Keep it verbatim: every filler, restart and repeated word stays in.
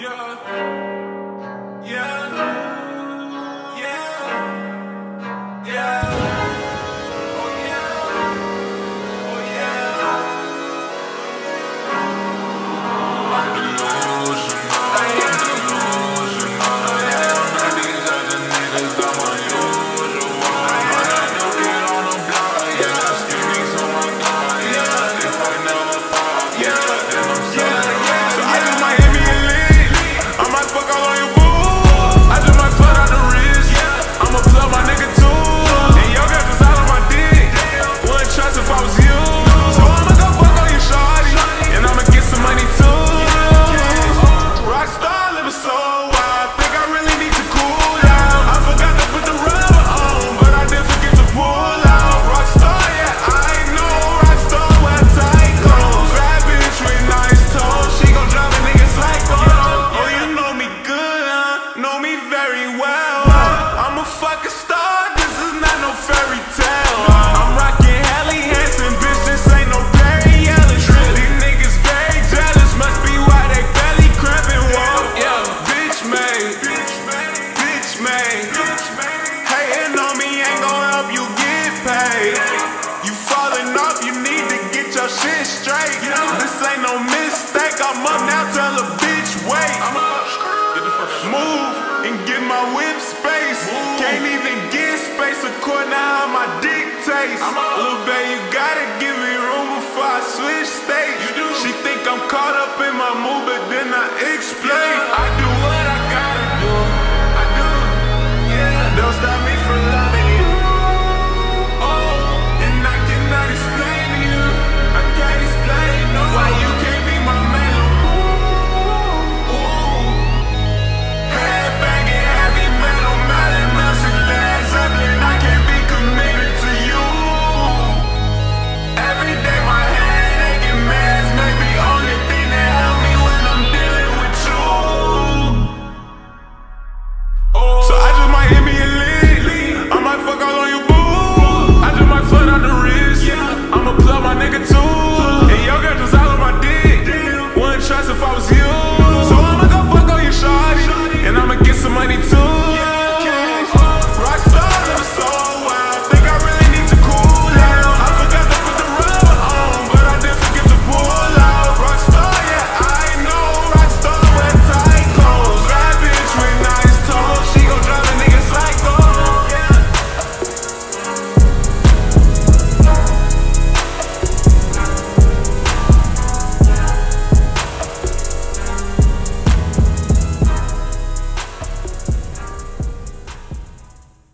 Yeah, yeah, yeah, yeah. Oh yeah, oh yeah. I'm delusional, I'm delusional. Yeah, these other niggas I'm unusual. When I do get on the block, yeah, skinny so I got, yeah. If I never pop, yeah, then I'm sorry. So I just might hit me a lick, I might fuck all on your boo. I just might flood out the wrist, I'ma plug my nigga too. And yo got just out on my dick, wouldn't trust if I was you. So I'ma go fuck on your shawty, and I'ma get some money too. Rockstar living so wild, think I really need to cool out. I forgot to put the rubber on, but I did forget to pull out. Rockstar, yeah, I know. Rockstar wear tight clothes, bad bitch with nice toes. She gon' drive a nigga psycho. Oh, you know me good, huh? Know me very well. I'm a fucking star, this is not no fairy tale. I'm rocking Helly Hansen, bitch, this ain't no Perry Ellis. These niggas very jealous, must be why they belly cramping. Whoa, yeah, bitch made, bitch made. Hating on me ain't gon' help you get paid. You falling off, you need to get your shit straight. This ain't no mistake, I'm up now, tell a bitch wait. Move and get my whip space. Can't even get space according to how my dick tastes. Little babe, you gotta give me room before I switch stage. She think I'm caught up in my mood, but then I explain. I do what